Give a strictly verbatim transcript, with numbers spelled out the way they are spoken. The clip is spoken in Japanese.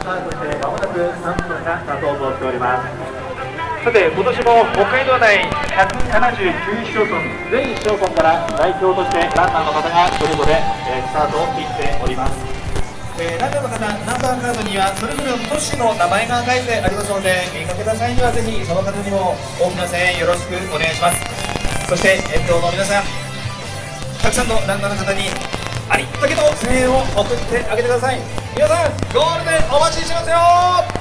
タートしてまもなくさんぷんが経とうとしております。さて、今年も北海道内ひゃくななじゅうきゅう市町村、全市町村から代表としてランナーの方がそれぞれ、えー、スタートを切っております。えー、ランナーの方、ナンバーカードにはそれぞれの都市の名前が書いてありますので、見かけた際にはぜひその方にも大きな声援よろしくお願いします。そして沿道の皆さん、たくさんのランナーの方にありったけの声援を送ってあげてください。皆さん、ゴールでお待ちしてますよ。